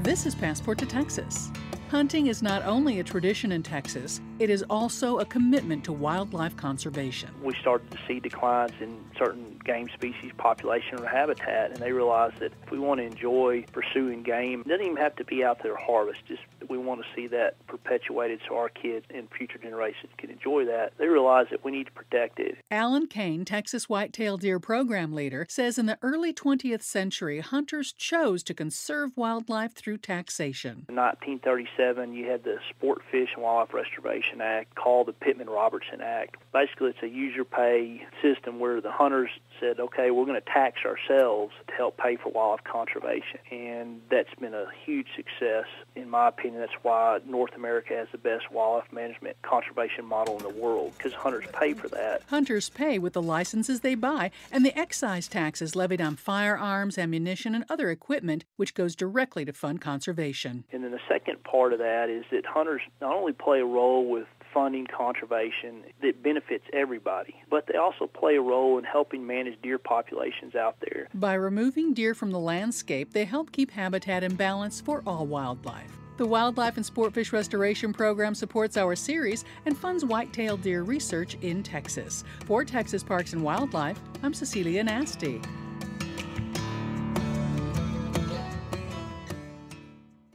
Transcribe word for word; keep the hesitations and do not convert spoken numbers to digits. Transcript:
This is Passport to Texas. Hunting is not only a tradition in Texas, it is also a commitment to wildlife conservation. We started to see declines in certain game species population or habitat, and they realized that if we want to enjoy pursuing game, it doesn't even have to be out there harvest, just we want to see that perpetuated so our kids and future generations can enjoy that. They realized that we need to protect it. Alan Kane, Texas Whitetail Deer Program Leader, says in the early twentieth century, hunters chose to conserve wildlife through taxation. In nineteen thirty-seven, you had the Sport, Fish, and Wildlife Restoration Act called the Pittman-Robertson Act. Basically, it's a user-pay system where the hunters said, okay, we're going to tax ourselves to help pay for wildlife conservation. And that's been a huge success. In my opinion, that's why North America has the best wildlife management conservation model in the world, because hunters pay for that. Hunters pay with the licenses they buy and the excise taxes levied on firearms, ammunition, and other equipment, which goes directly to fund conservation. And then the second part of that is that hunters not only play a role with funding conservation that benefits everybody, but they also play a role in helping manage deer populations out there. By removing deer from the landscape, they help keep habitat in balance for all wildlife. The Wildlife and Sportfish Restoration Program supports our series and funds whitetail deer research in Texas. For Texas Parks and Wildlife, I'm Cecilia Nasty.